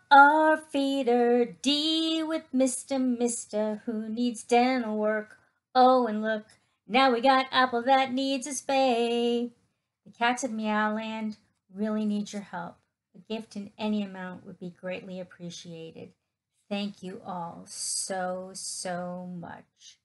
R feeder D with Mister who needs dental work. Oh, and look, now we got Apple that needs a spay. The cats of Meowland really need your help. A gift in any amount would be greatly appreciated. Thank you all so much.